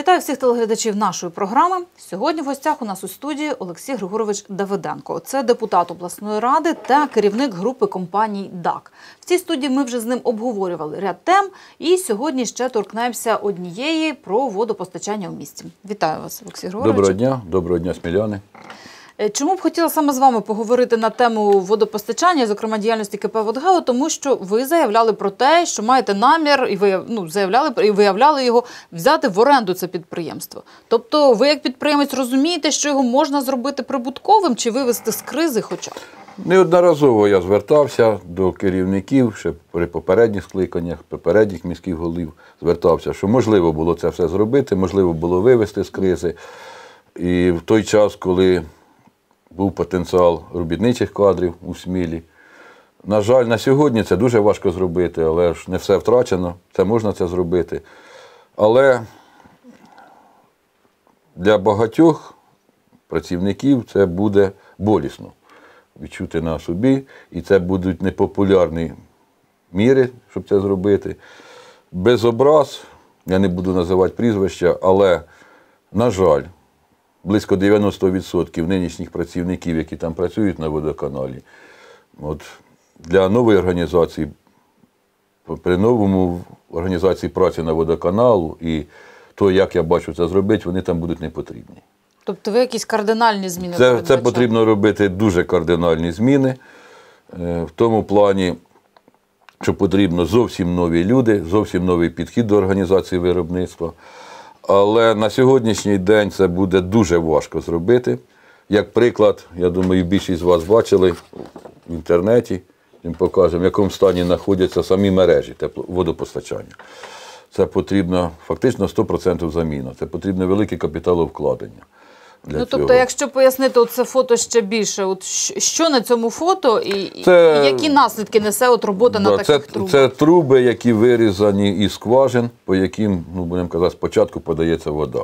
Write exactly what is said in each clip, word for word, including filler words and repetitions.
Вітаю всіх телеглядачів нашої програми. Сьогодні в гостях у нас у студії Олексій Григорович Давиденко. Це депутат обласної ради та керівник групи компаній ДАК. В цій студії ми вже з ним обговорювали ряд тем і сьогодні ще торкнемося однієї про водопостачання у місті. Вітаю вас, Олексій Григорович. Доброго дня, доброго дня, сміляни. Чому б хотіла саме з вами поговорити на тему водопостачання, зокрема діяльності КП «Водгео», тому що ви заявляли про те, що маєте намір, і ви ну, заявляли, і виявляли його, взяти в оренду це підприємство. Тобто ви як підприємець розумієте, що його можна зробити прибутковим чи вивести з кризи хоча б? Неодноразово я звертався до керівників, ще при попередніх скликаннях, попередніх міських голів, звертався, що можливо було це все зробити, можливо було вивести з кризи. І в той час, коли був потенціал робітничих кадрів у Смілі. На жаль, на сьогодні це дуже важко зробити, але ж не все втрачено, це можна це зробити. Але для багатьох працівників це буде болісно відчути на собі, і це будуть непопулярні міри, щоб це зробити. Без образ, я не буду називати прізвища, але, на жаль, близько дев'яносто відсотків нинішніх працівників, які там працюють на водоканалі, от, для нової організації, при новому організації праці на водоканалу і то, як я бачу це зробити, вони там будуть не потрібні. Тобто ви якісь кардинальні зміни це, передбачаєте? Це потрібно робити дуже кардинальні зміни, в тому плані, що потрібно зовсім нові люди, зовсім новий підхід до організації виробництва. Але на сьогоднішній день це буде дуже важко зробити. Як приклад, я думаю, більшість з вас бачили в інтернеті, їм покажемо, в якому стані знаходяться самі мережі водопостачання. Це потрібно фактично сто відсотків заміна, це потрібно велике капіталовкладення. Ну, тобто, якщо пояснити це фото ще більше, от що на цьому фото і, це, і які наслідки несе от робота да, на таких це, трубах? Це труби, які вирізані із скважин, по яким, ну, будемо казати, спочатку подається вода.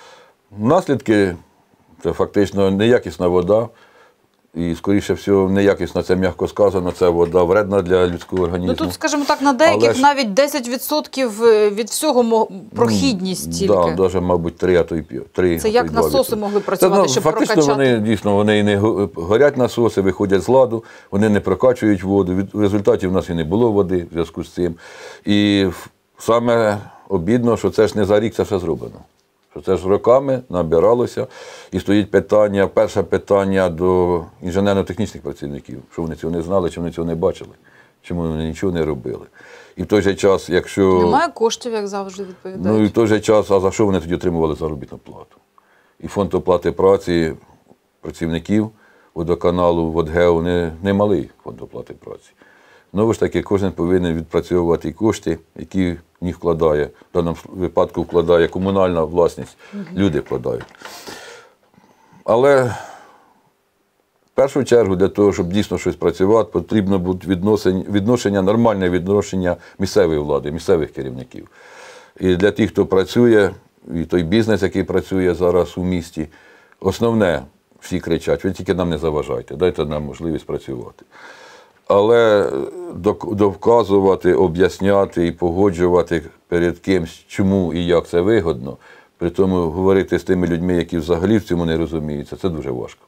Наслідки – це фактично неякісна вода, і, скоріше всього, неякісна, це м'яко сказано, це вода вредна для людського організму. Ну тут, скажімо так, на деяких ж навіть десять відсотків від всього прохідність тільки. Так, да, навіть, мабуть, три, а то й п'ять. Це як насоси могли працювати, це, щоб фактично, прокачати? Фактично, вони, дійсно, вони і не горять насоси, виходять з ладу, вони не прокачують воду, в результаті в нас і не було води в зв'язку з цим. І саме обідно, що це ж не за рік це все зроблено. Що це ж роками набиралося, і стоїть питання, перше питання до інженерно-технічних працівників, що вони цього не знали, чи вони цього не бачили, чому вони нічого не робили. І в той же час, якщо… Немає коштів, як завжди відповідають. Ну і в той же час, а за що вони тоді отримували заробітну плату? І фонд оплати праці працівників водоканалу, «Водгео» не, не малий фонд оплати праці. Знову ж таки, кожен повинен відпрацьовувати кошти, які в них вкладає, в даному випадку вкладає комунальна власність, угу. Люди вкладають. Але в першу чергу для того, щоб дійсно щось працювати, потрібно буде відношення, відношення, нормальне відношення місцевої влади, місцевих керівників. І для тих, хто працює, і той бізнес, який працює зараз у місті, основне, всі кричать, ви тільки нам не заважайте, дайте нам можливість працювати. Але довказувати, об'ясняти і погоджувати перед кимсь, чому і як це вигодно, при тому говорити з тими людьми, які взагалі в цьому не розуміються, це дуже важко.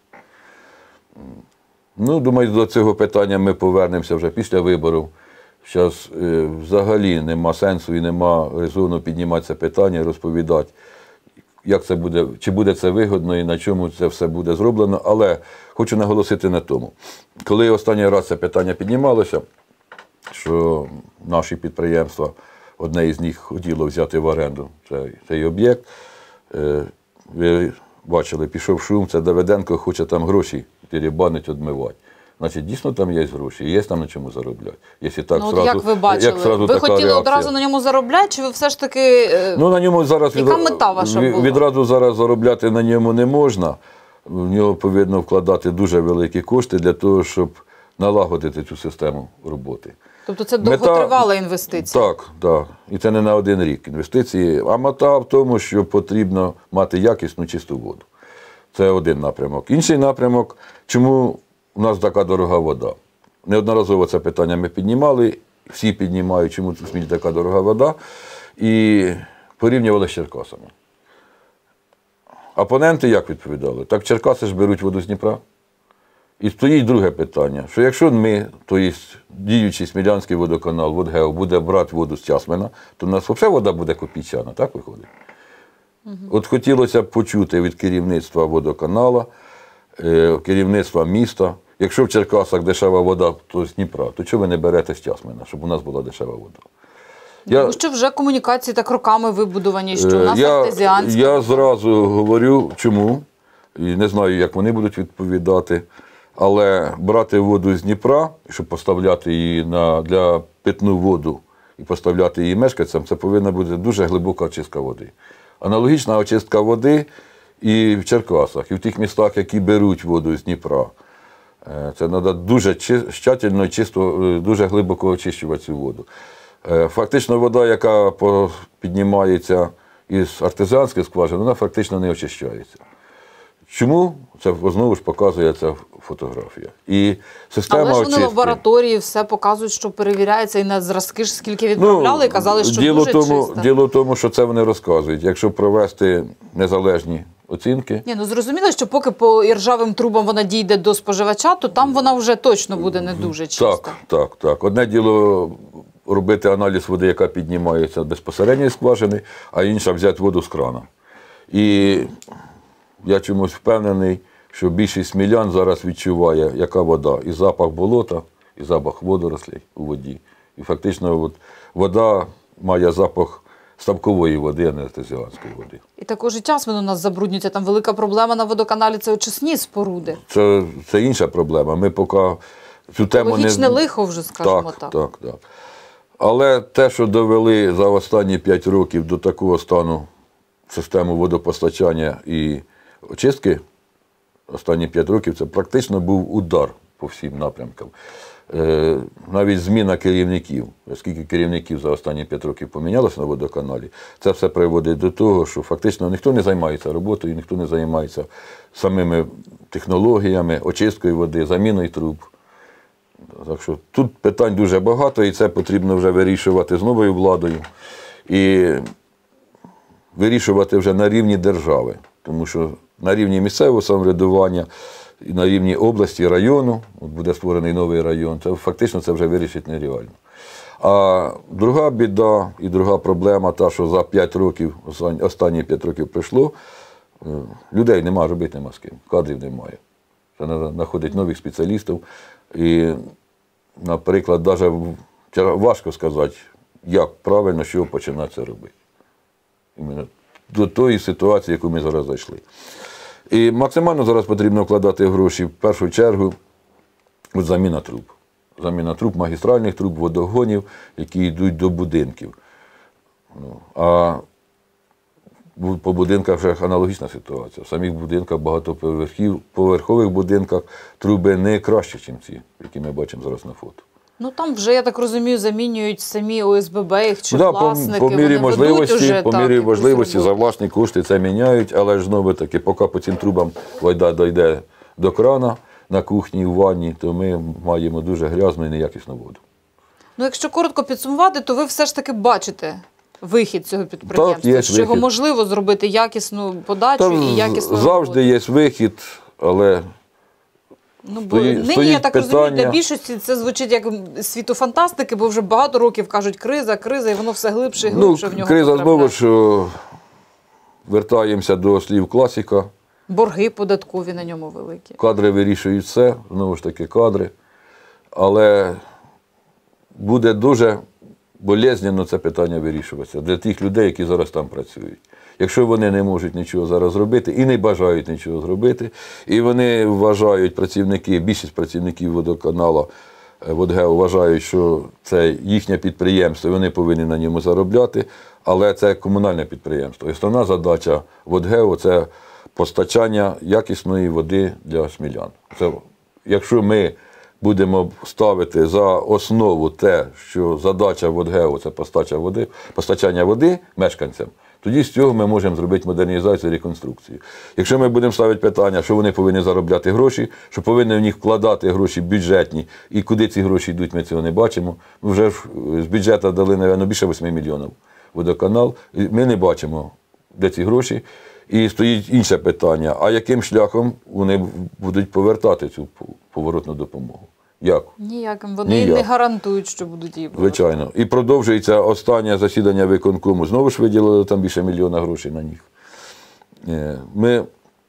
Ну, думаю, до цього питання ми повернемося вже після виборів. Зараз е, взагалі нема сенсу і нема резону піднімати це питання і розповідати, як це буде, чи буде це вигодно і на чому це все буде зроблено. Але хочу наголосити на тому, коли останній раз це питання піднімалося, що наші підприємства, одне із них хотіло взяти в оренду цей, цей об'єкт, ви бачили, пішов шум, це Давиденко хоче там гроші дерибанить, відмивати. Значить, дійсно там є гроші, є там на чому заробляти. Якщо так, ну, сразу, як ви бачили? Як ви хотіли реакція. Одразу на ньому заробляти, чи ви все ж таки… Ну, на ньому зараз яка від... мета ваша була? Відразу зараз заробляти на ньому не можна. В нього повинно вкладати дуже великі кошти для того, щоб налагодити цю систему роботи. Тобто це довготривала інвестиція? Так, так. І це не на один рік інвестиції. А мета в тому, що потрібно мати якісну чисту воду. Це один напрямок. Інший напрямок, чому у нас така дорога вода. Неодноразово це питання ми піднімали, всі піднімають, чому в Смілі така дорога вода, і порівнювали з Черкасами. Опоненти як відповідали? Так Черкаси ж беруть воду з Дніпра. І стоїть друге питання, що якщо ми, тобто діючий Смілянський водоканал, Водгео, буде брати воду з Тясмина, то в нас взагалі вода буде копійчана, так виходить? Угу. От хотілося б почути від керівництва водоканала, керівництва міста, якщо в Черкасах дешева вода то з Дніпра, то чого ви не берете з Тясмина, щоб у нас була дешева вода? Тому я, що вже комунікації так роками вибудовані, що у нас я, артезіанська. Я зразу говорю, чому, і не знаю, як вони будуть відповідати, але брати воду з Дніпра, щоб поставляти її на, для питну воду і поставляти її мешканцям, це повинна бути дуже глибока очистка води. Аналогічна очистка води і в Черкасах, і в тих містах, які беруть воду з Дніпра. Це треба дуже тщательно і чисто, дуже глибоко очищувати цю воду. Фактично вода, яка піднімається із артезіанських скважин, вона фактично не очищається. Чому? Це знову ж показує ця фотографія. І система Але ж вони очистки... в лабораторії все показують, що перевіряється, і на зразки ж скільки відправляли, ну, і казали, що діло дуже тому, чисто. Діло в тому, що це вони розказують. Якщо провести незалежні оцінки... Ні, ну зрозуміло, що поки по іржавим трубам вона дійде до споживача, то там вона вже точно буде не дуже чиста. Так, так, так. Одне діло робити аналіз води, яка піднімається безпосередньо з скважини, а інша взяти воду з крана. І я чомусь впевнений, що більшість смілян зараз відчуває, яка вода. І запах болота, і запах водорослей у воді. І фактично от, вода має запах ставкової води, а не артезіанської води. І також і Тясмин у нас забруднюється. Там велика проблема на водоканалі – це очисні споруди. Це, це інша проблема. Ми поки цю тему не... Логічне лихо вже, скажімо так. Так, так, так. Але те, що довели за останні п'ять років до такого стану систему водопостачання і очистки, останні п'ять років, це практично був удар по всім напрямкам. Е, навіть зміна керівників, оскільки керівників за останні п'ять років помінялося на водоканалі, це все приводить до того, що фактично ніхто не займається роботою, ніхто не займається самими технологіями, очисткою води, заміною труб. Так що тут питань дуже багато, і це потрібно вже вирішувати з новою владою. І вирішувати вже на рівні держави. Тому що на рівні місцевого самоврядування, і на рівні області, району, от буде створений новий район, це фактично це вже вирішити нереально. А друга біда і друга проблема, та, що за п'ять років, останні п'ять років пройшло, людей немає, робити нема з ким, кадрів немає. Це треба знаходити нових спеціалістів. І, наприклад, навіть важко сказати, як правильно, що починати це робити. Іменно до тої ситуації, яку ми зараз зайшли. І максимально зараз потрібно вкладати гроші в першу чергу в заміна труб. Заміна труб, магістральних труб, водогонів, які йдуть до будинків. Ну, а по будинках вже аналогічна ситуація. В самих будинках, багатоповерхових будинках труби не кращі, ніж ці, які ми бачимо зараз на фото. Ну там вже, я так розумію, замінюють самі О С Б Б їх чи да, власники. По, по мірі можливості, уже, по так, мірі можливості за власні кошти це міняють, але ж знову таки, поки по цим трубам вода дійде до крана на кухні, в ванні, то ми маємо дуже грязну і неякісну воду. Ну, якщо коротко підсумувати, то ви все ж таки бачите вихід цього підприємства, так, є що вихід. його можливо зробити якісну подачу Там і якісну завжди роботу. є вихід, але Ну, бо стоїть, нині, стоїть я так питання... розумію, для більшості це звучить як світу фантастики, бо вже багато років кажуть криза, криза, і воно все глибше і глибше ну, в нього криза потрапляє. знову, що вертаємося до слів класика. Борги податкові на ньому великі. Кадри вирішують все, знову ж таки кадри. Але буде дуже болезненно це питання вирішуватися для тих людей, які зараз там працюють. Якщо вони не можуть нічого зараз зробити і не бажають нічого зробити, і вони вважають, працівники, більшість працівників водоканалу, Водгео вважають, що це їхнє підприємство, і вони повинні на ньому заробляти, але це комунальне підприємство. І основна задача Водгео – це постачання якісної води для смілян. Це, якщо ми будемо ставити за основу те, що задача Водгео – це постачання води, постачання води мешканцям, тоді з цього ми можемо зробити модернізацію і реконструкцію. Якщо ми будемо ставити питання, що вони повинні заробляти гроші, що повинні в них вкладати гроші бюджетні, і куди ці гроші йдуть, ми цього не бачимо. Ми вже з бюджету дали, мабуть, більше восьми мільйонів водоканал, і ми не бачимо, де ці гроші. І стоїть інше питання, а яким шляхом вони будуть повертати цю поворотну допомогу? Як? Ніяким. Вони Ніяк. не гарантують, що будуть її повертати. Звичайно. І продовжується останнє засідання виконкому. Знову ж виділили там більше мільйона грошей на них. Ми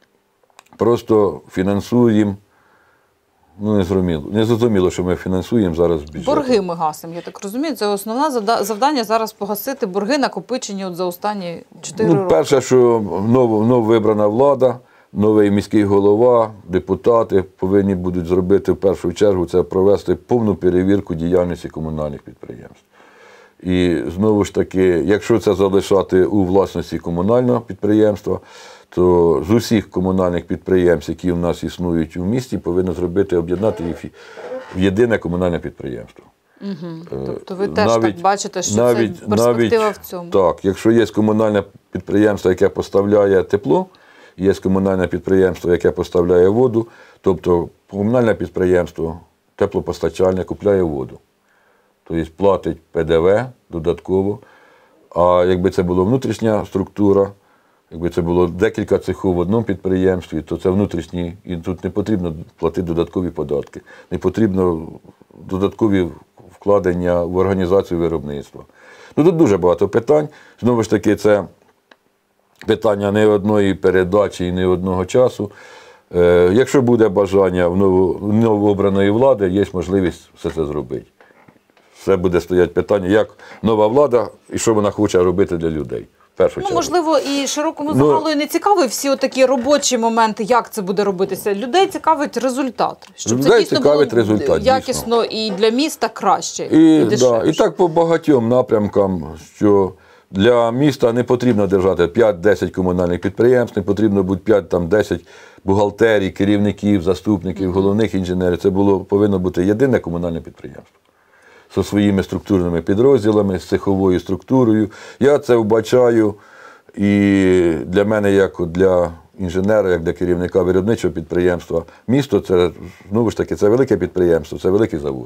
просто фінансуємо, ну не зрозуміло, не зрозуміло, що ми фінансуємо зараз бюджет. Борги ми гасимо, я так розумію. Це основне завдання зараз погасити борги, накопичені от за останні чотири ну, роки. Перше, що нов, нов вибрана влада, новий міський голова, депутати повинні будуть зробити в першу чергу, це провести повну перевірку діяльності комунальних підприємств. І знову ж таки, якщо це залишати у власності комунального підприємства, то з усіх комунальних підприємств, які в нас існують у місті, повинно зробити, об'єднати їх в єдине комунальне підприємство. Угу. Тобто ви теж навіть, так бачите, що навіть, це перспектива навіть, в цьому? Так, якщо є комунальне підприємство, яке поставляє тепло, є комунальне підприємство, яке поставляє воду, тобто комунальне підприємство, теплопостачальне купляє воду. Тобто платить Пе Де Ве додатково, а якби це була внутрішня структура, якби це було декілька цехів в одному підприємстві, то це внутрішні, і тут не потрібно платити додаткові податки, не потрібно додаткові вкладення в організацію виробництва. Ну, тут дуже багато питань. Знову ж таки, це питання не одної передачі і не одного часу. Е, якщо буде бажання в ново, новообраної влади, є можливість все це зробити. Все буде стояти питання, як нова влада і що вона хоче робити для людей. Ну, можливо, і широкому загалу ну, не цікаві всі отакі робочі моменти, як це буде робитися. Людей цікавить результат. Щоб людей це дійсно було результат, якісно дійсно. І для міста краще, і, і дешевше. Да, і так по багатьом напрямкам, що для міста не потрібно держати п'ять-десять комунальних підприємств, не потрібно бути п'ять-десять бухгалтерій, керівників, заступників, mm-hmm. головних інженерів. Це було, повинно бути єдине комунальне підприємство. Зі своїми структурними підрозділами, з цеховою структурою. Я це вбачаю, і для мене, як для інженера, як для керівника виробничого підприємства, місто це, знову ж таки, це велике підприємство, це великий завод,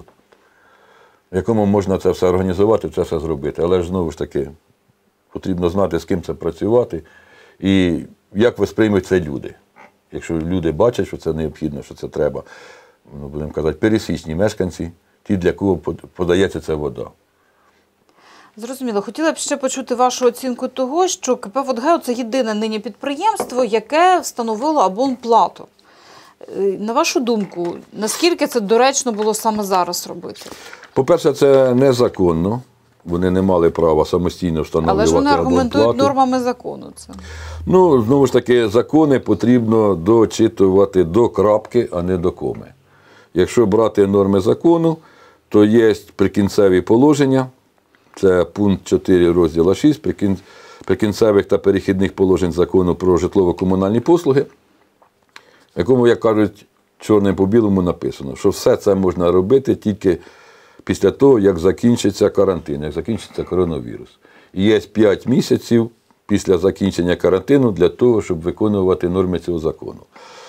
в якому можна це все організувати, це все зробити. Але ж, знову ж таки, потрібно знати, з ким це працювати і як восприймуть це люди. Якщо люди бачать, що це необхідно, що це треба, ну, будемо казати, пересічні мешканці, ті, для кого подається ця вода. Зрозуміло. Хотіла б ще почути вашу оцінку того, що КП «Водгео» – це єдине нині підприємство, яке встановило абонплату. На вашу думку, наскільки це доречно було саме зараз робити? По-перше, це незаконно. Вони не мали права самостійно встановлювати абонплату. Але ж вони аргументують нормами закону це. Ну, знову ж таки, закони потрібно дочитувати до крапки, а не до коми. Якщо брати норми закону, то є прикінцеві положення, це пункт чотири розділу шість, прикінцевих та перехідних положень закону про житлово-комунальні послуги, в якому, як кажуть, чорним по білому написано, що все це можна робити тільки після того, як закінчиться карантин, як закінчиться коронавірус. І є п'ять місяців після закінчення карантину для того, щоб виконувати норми цього закону.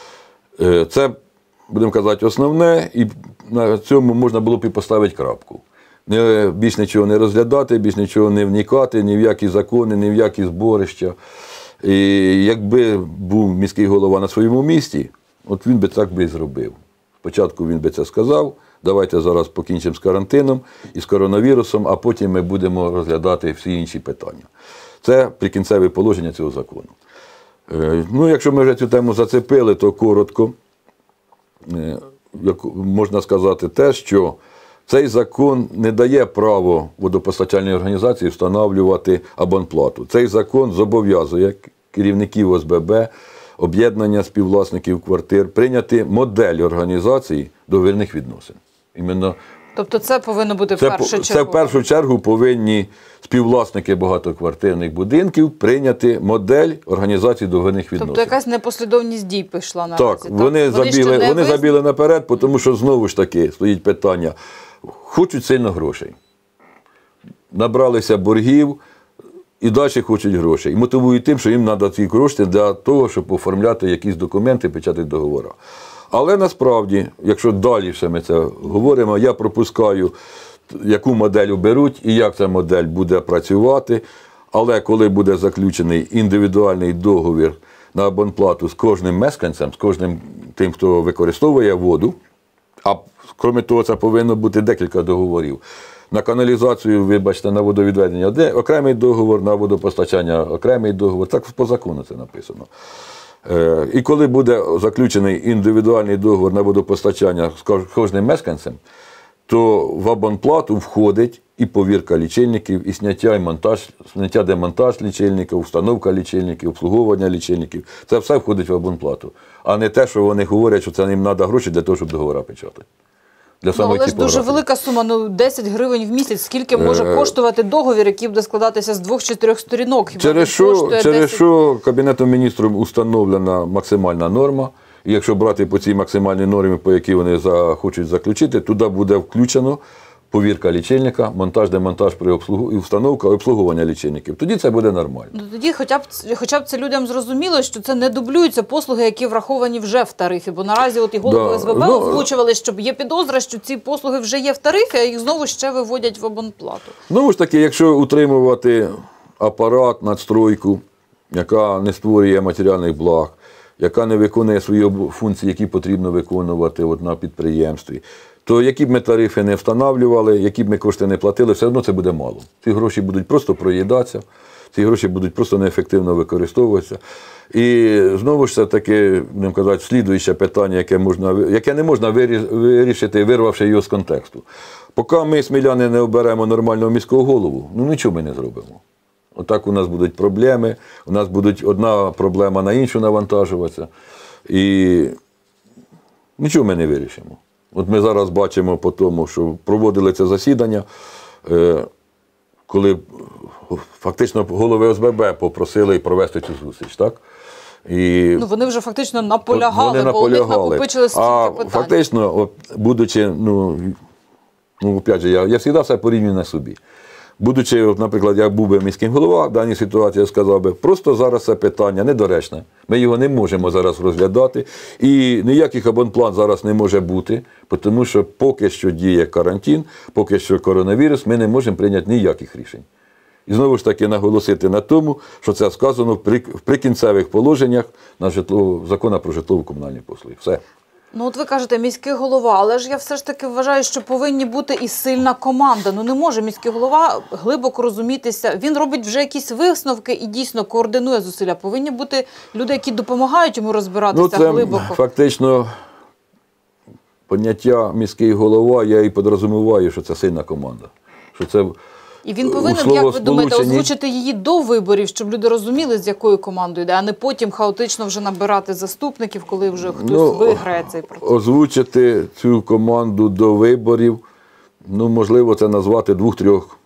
Це, будемо казати, основне, і на цьому можна було б і поставити крапку. Не, більш нічого не розглядати, більш нічого не вникати, ні в які закони, ні в які зборища. І якби був міський голова на своєму місці, от він би так би і зробив. Спочатку він би це сказав, давайте зараз покінчимо з карантином і з коронавірусом, а потім ми будемо розглядати всі інші питання. Це прикінцеве положення цього закону. Ну, якщо ми вже цю тему зацепили, то коротко можна сказати те, що цей закон не дає право водопостачальній організації встановлювати абонплату. Цей закон зобов'язує керівників О С Б Б, об'єднання співвласників квартир прийняти модель організації договірних відносин. Іменно тобто це повинно бути в першу чергу? Це в першу чергу повинні співвласники багатоквартирних будинків прийняти модель організації договірних відносин. Тобто якась непослідовність дій пішла наразі? Так, так? Вони, вони, забіли, вони виз... забіли наперед, тому що знову ж таки стоїть питання, хочуть сильно грошей. Набралися боргів і далі хочуть грошей. І мотивують тим, що їм треба ці кошти для того, щоб оформляти якісь документи, печатати договори. Але насправді, якщо далі ще ми це говоримо, я пропускаю, яку модель оберуть і як ця модель буде працювати. Але коли буде заключений індивідуальний договір на абонплату з кожним мешканцем, з кожним тим, хто використовує воду, а крім того, це повинно бути декілька договорів. На каналізацію, вибачте, на водовідведення де окремий договор, на водопостачання окремий договор. Так по закону це написано. Е, і коли буде заключений індивідуальний договор на водопостачання з кожним мешканцем, то в абонплату входить і повірка лічильників, і зняття, і монтаж, зняття демонтаж лічильників, установка лічильників, обслуговування лічильників. Це все входить в абонплату. А не те, що вони говорять, що це їм треба гроші для того, щоб договори печатати. Для ну, але ж дуже велика сума, ну десять гривень в місяць. Скільки може е... коштувати договір, який буде складатися з двох-чотирьох сторінок? Хіба через що, через десять... що Кабінетом міністрів установлена максимальна норма. І якщо брати по цій максимальній нормі, по якій вони захочуть заключити, туди буде включено повірка лічильника, монтаж, демонтаж при обслугу... і установка, обслуговування лічильників. Тоді це буде нормально. Ну, тоді хоча б, хоча б це людям зрозуміло, що це не дублюються послуги, які враховані вже в тарифі. Бо наразі от і голови да. СВБ ну, озвучували, що є підозра, що ці послуги вже є в тарифі, а їх знову ще виводять в абонплату. Ну ж таки, якщо утримувати апарат, надстройку, яка не створює матеріальних благ, яка не виконує свої функції, які потрібно виконувати от на підприємстві, то які б ми тарифи не встановлювали, які б ми кошти не платили, все одно це буде мало. Ці гроші будуть просто проїдатися, ці гроші будуть просто неефективно використовуватися. І знову ж це таке, будемо казати, слідуюче питання, яке, можна, яке не можна вирішити, вирвавши його з контексту. Поки ми, сміляни, не оберемо нормального міського голову, ну нічого ми не зробимо. Отак у нас будуть проблеми, у нас буде одна проблема на іншу навантажуватися. І нічого ми не вирішимо. От ми зараз бачимо по тому, що проводили це засідання, коли фактично голови ОСББ попросили провести цю зустріч, так? І ну, вони вже фактично наполягали, вони бо наполягали. у них накопичили стільки а питань. Фактично, от, будучи, ну, ну, опять же, я, я завжди все порівнюю на собі. Будучи, от, наприклад, я був би міським голова, в даній ситуації я сказав би, просто зараз це питання недоречне. Ми його не можемо зараз розглядати. І ніяких абонплат зараз не може бути, тому що поки що діє карантин, поки що коронавірус, ми не можемо прийняти ніяких рішень. І знову ж таки наголосити на тому, що це сказано в прикінцевих положеннях на житлово, закону про житлово-комунальні послуги. Все. Ну, от ви кажете, міський голова, але ж я все ж таки вважаю, що повинні бути і сильна команда. Ну, не може міський голова глибоко розумітися. Він робить вже якісь висновки і дійсно координує зусилля. Повинні бути люди, які допомагають йому розбиратися ну, це глибоко. Фактично, поняття міський голова, я і підрозуміваю, що це сильна команда. Що це І він повинен, як ви думаєте, озвучити її до виборів, щоб люди розуміли, з якою командою йде, а не потім хаотично вже набирати заступників, коли вже хтось ну, виграє цей процес. Озвучити цю команду до виборів, ну, можливо, це назвати двох-трьох,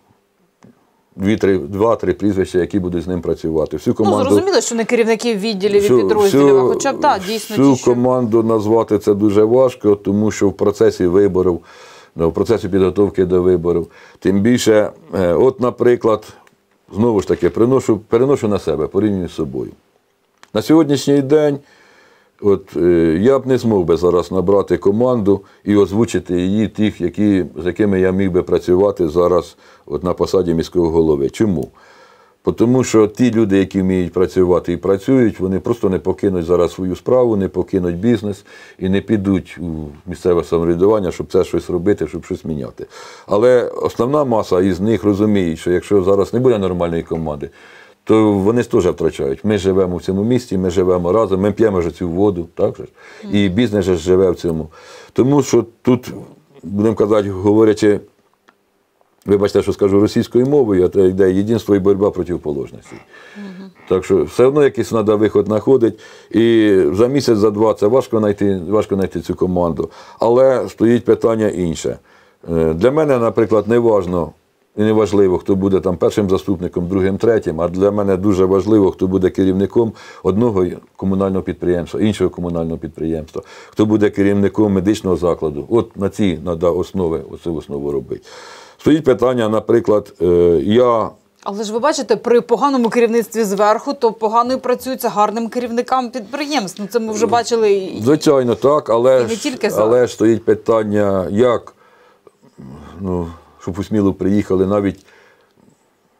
два-три прізвища, які будуть з ним працювати. Всю команду, ну, зрозуміло, що не керівників відділів і підрозділів, а хоча б, так, дійсно всю ті, що... команду назвати це дуже важко, тому що в процесі виборів, в процесі підготовки до виборів. Тим більше, от, наприклад, знову ж таки, приношу, переношу на себе, порівнюю з собою. На сьогоднішній день от, я б не змог би зараз набрати команду і озвучити її тих, які, з якими я міг би працювати зараз от, на посаді міського голови. Чому? Тому що ті люди, які вміють працювати і працюють, вони просто не покинуть зараз свою справу, не покинуть бізнес і не підуть у місцеве самоврядування, щоб це щось робити, щоб щось міняти. Але основна маса із них розуміє, що якщо зараз не буде нормальної команди, то вони теж втрачають. Ми живемо в цьому місті, ми живемо разом, ми п'ємо вже цю воду, так же? І бізнес же живе в цьому. Тому що тут, будемо казати, говорячи, вибачте, що скажу російською мовою, а це йде єдинство і боротьба протиположностей. Угу. Так що все одно якийсь треба виход знаходити. І за місяць, за два це важко знайти, важко знайти цю команду. Але стоїть питання інше. Для мене, наприклад, не важно і не важливо, хто буде там першим заступником, другим, третім, а для мене дуже важливо, хто буде керівником одного комунального підприємства, іншого комунального підприємства, хто буде керівником медичного закладу. От на ці треба основи, оцю основу робити. Стоїть питання, наприклад, я... Але ж ви бачите, при поганому керівництві зверху, то погано і працюється гарним керівникам підприємств. Ну, це ми вже бачили і... Звичайно, так, але, і не тільки ж, але ж стоїть питання, як, ну, щоб у Смілу приїхали навіть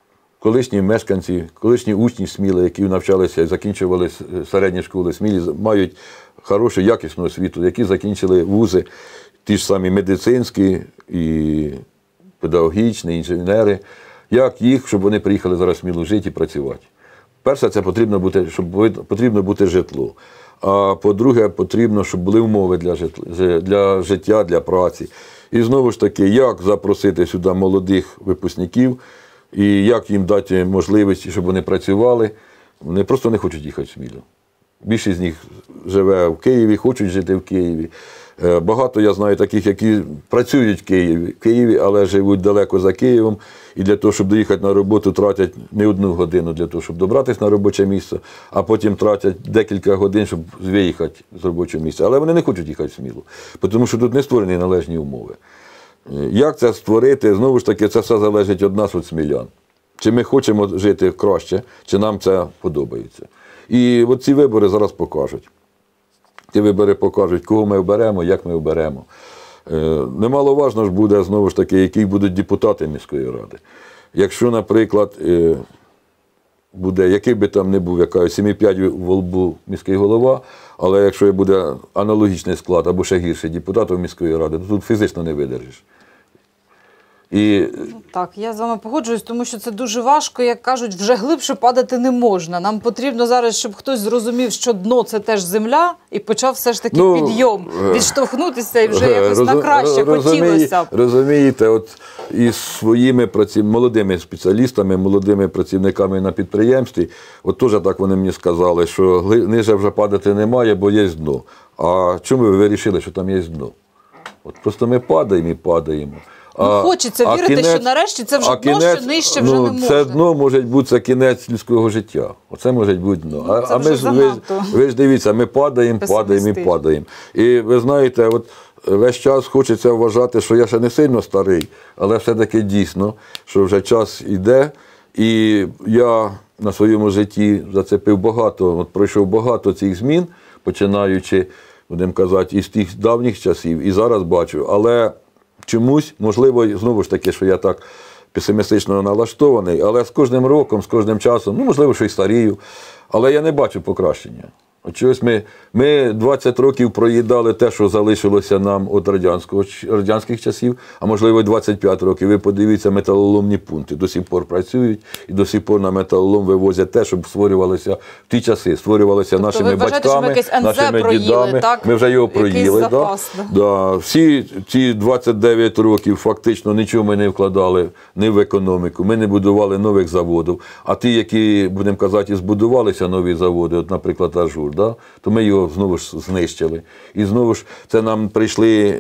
колишні мешканці, колишні учні Сміли, які навчалися і закінчували середні школи Смілі, мають хорошу, якісну освіту, які закінчили вузи, ті ж самі медицинські і педагогічні, інженери. Як їх, щоб вони приїхали зараз в Смілу жити і працювати? Перше, це потрібно бути, щоб потрібно бути житло. А по-друге, потрібно, щоб були умови для житла, для життя, для праці. І знову ж таки, як запросити сюди молодих випускників, і як їм дати можливість, щоб вони працювали. Вони просто не хочуть їхати в Смілу. Більшість з них живе в Києві, хочуть жити в Києві. Багато я знаю таких, які працюють в Києві, в Києві, але живуть далеко за Києвом. І для того, щоб доїхати на роботу, тратять не одну годину для того, щоб добратися на робоче місце, а потім тратять декілька годин, щоб виїхати з робочого місця. Але вони не хочуть їхати в Смілу, тому що тут не створені належні умови. Як це створити? Знову ж таки, це все залежить від нас, від смілян. Чи ми хочемо жити краще, чи нам це подобається. І от ці вибори зараз покажуть. Ці вибори покажуть, кого ми оберемо, як ми оберемо. Немаловажно ж буде, знову ж таки, які будуть депутати міської ради. Якщо, наприклад, буде, який би там не був, яка сім п'ять в лбу міський голова, але якщо буде аналогічний склад або ще гірше депутатів міської ради, то тут фізично не видержиш. І... Так, я з вами погоджуюсь, тому що це дуже важко, як кажуть, вже глибше падати не можна. Нам потрібно зараз, щоб хтось зрозумів, що дно – це теж земля, і почав все ж таки ну, підйом, відштовхнутися і вже якось розум, на краще розумі, хотілося б. Розумієте, от із своїми праці... молодими спеціалістами, молодими працівниками на підприємстві, от теж так вони мені сказали, що ниже вже падати немає, бо є дно. А чому ви вирішили, що там є дно? От просто ми падаємо і падаємо. Ну, а, хочеться а вірити, кінець, що нарешті це вже дно, що нижче вже ну, не можна. Це дно може бути це кінець людського життя. Оце може бути дно. Ну, а ми ж, ви, ви ж дивіться, ми падаємо, падаємо і падаємо. І ви знаєте, от весь час хочеться вважати, що я ще не сильно старий, але все-таки дійсно, що вже час йде. І я на своєму житті зацепив багато, от пройшов багато цих змін, починаючи, будемо казати, із тих давніх часів, і зараз бачу. Але чомусь, можливо, знову ж таки, що я так песимістично налаштований, але з кожним роком, з кожним часом, ну, можливо, що й старію, але я не бачу покращення. От чогось ми, ми двадцять років проїдали те, що залишилося нам від радянського, радянських часів, а можливо, двадцять п'ять років. Ви подивіться, металоломні пункти до сих пор працюють і до сих пор на металолом вивозять те, щоб створювалося в ті часи, створювалося тобто, нашими ви вважаєте, батьками, нашими проїли, дідами. Так? Ми вже його проїли. Запас, да? Да. Всі ці двадцять дев'ять років фактично нічого ми не вкладали ні в економіку, ми не будували нових заводів. А ті, які, будемо казати, і збудувалися нові заводи, от, наприклад, Ажур, да? То ми його знову ж знищили. І знову ж це нам прийшли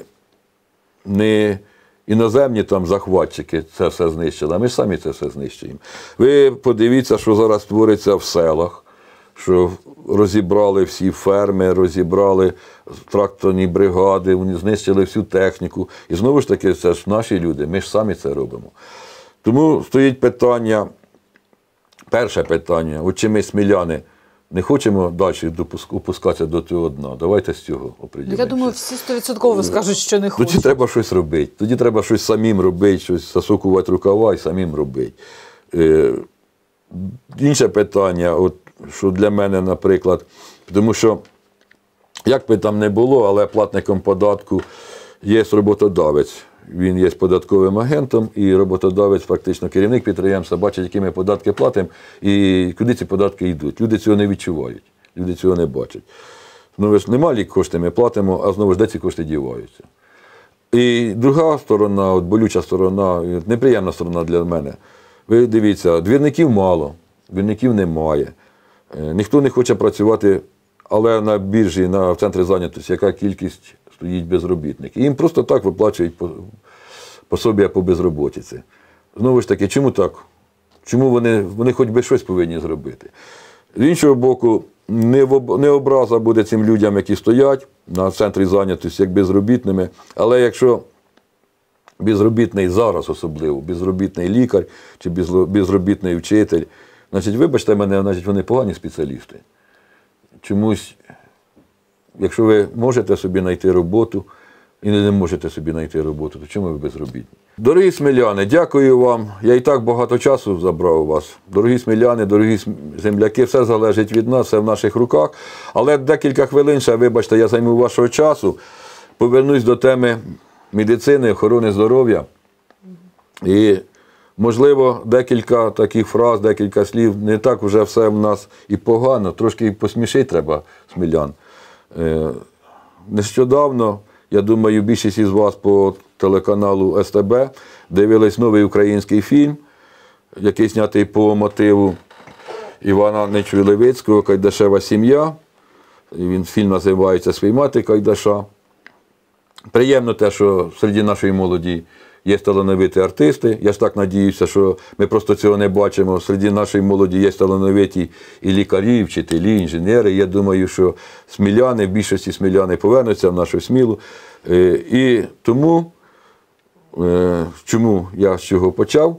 не іноземні там захватчики, це все знищили, а ми самі це все знищуємо. Ви подивіться, що зараз твориться в селах, що розібрали всі ферми, розібрали тракторні бригади, вони знищили всю техніку. І знову ж таки, це ж наші люди, ми ж самі це робимо. Тому стоїть питання, перше питання, от чи ми, сміляни, не хочемо далі опускатися до цього дна. Давайте з цього оприділимося. Я думаю, всі стовідсотково скажуть, що не хочуть. Тоді треба щось робити. Тоді треба щось самим робити, щось засокувати рукава і самим робити. Е, інше питання, от, що для мене, наприклад, тому що, як би там не було, але платником податку є роботодавець. Він є податковим агентом, і роботодавець, фактично керівник підприємства, бачить, які ми податки платимо і куди ці податки йдуть. Люди цього не відчувають, люди цього не бачать. Знову ж, немалі кошти ми платимо, а знову ж, де ці кошти діваються. І друга сторона, от болюча сторона, неприємна сторона для мене. Ви дивіться, двірників мало, двірників немає. Ніхто не хоче працювати, але на біржі, на, в центрі зайнятості, яка кількість стоїть безробітників. Їм просто так виплачують пособія по безробітці. Знову ж таки, чому так? Чому вони, вони хоч би щось повинні зробити? З іншого боку, не, в, не образа буде цим людям, які стоять на центрі зайнятості, як безробітними, але якщо безробітний зараз особливо, безробітний лікар чи безробітний вчитель, значить, вибачте мене, значить, вони погані спеціалісти. Чомусь, якщо ви можете собі знайти роботу, і не можете собі знайти роботу, то чому ви безробітні? Дорогі сміляни, дякую вам. Я і так багато часу забрав у вас. Дорогі сміляни, дорогі земляки, все залежить від нас, все в наших руках. Але декілька хвилин ще, вибачте, я займу вашого часу. Повернусь до теми медицини, охорони здоров'я. І, можливо, декілька таких фраз, декілька слів. Не так вже все в нас і погано, трошки і посмішити треба смілян. Нещодавно, я думаю, більшість із вас по телеканалу ес те бе дивились новий український фільм, який знятий по мотиву Івана Нечуй-Левицького «Кайдашева сім'я». Він, фільм називається «Спіймати Кайдаша». Приємно те, що серед нашої молоді є талановиті артисти. Я ж так надіюся, що ми просто цього не бачимо. Серед нашої молоді є талановиті і лікарі, і вчителі, і інженери. Я думаю, що сміляни, в більшості сміляни повернуться в нашу Смілу. І тому, чому я з цього почав,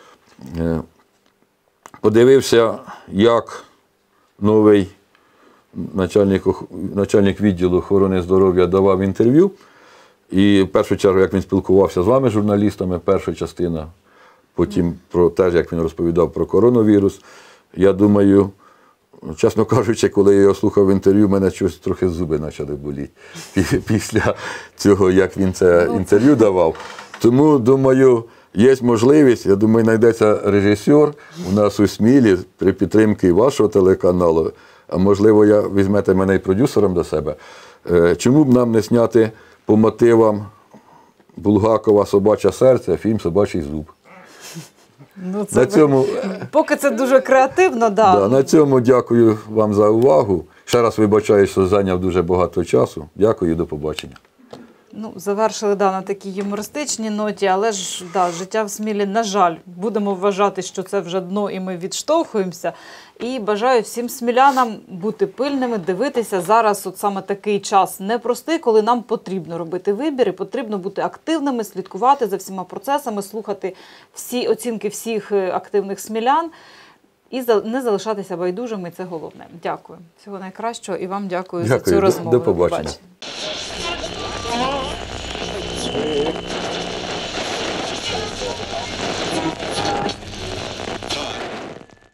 подивився, як новий начальник, начальник відділу охорони здоров'я давав інтерв'ю. І в першу чергу, як він спілкувався з вами, журналістами, перша частина, потім про те, як він розповідав про коронавірус. Я думаю, чесно кажучи, коли я його слухав в інтерв'ю, в мене щось трохи зуби почали боліти після цього, як він це інтерв'ю давав. Тому, думаю, є можливість, я думаю, знайдеться режисер у нас у Смілі при підтримці вашого телеканалу, а можливо, я візьмете мене і продюсером до себе. Чому б нам не зняти по мотивам Булгакова «Собаче серце», фільм «Собачий зуб». Ну, це на цьому... Поки це дуже креативно, да. Да, на цьому дякую вам за увагу. Ще раз вибачаю, що зайняв дуже багато часу. Дякую і до побачення. Ну, завершили, да, на такій юмористичній ноті, але ж, да, життя в Смілі, на жаль, будемо вважати, що це вже дно і ми відштовхуємося. І бажаю всім смілянам бути пильними, дивитися. Зараз от саме такий час непростий, коли нам потрібно робити вибір і потрібно бути активними, слідкувати за всіма процесами, слухати всі оцінки всіх активних смілян і не залишатися байдужими, це головне. Дякую. Всього найкращого і вам дякую, дякую за цю розмову. До побачення.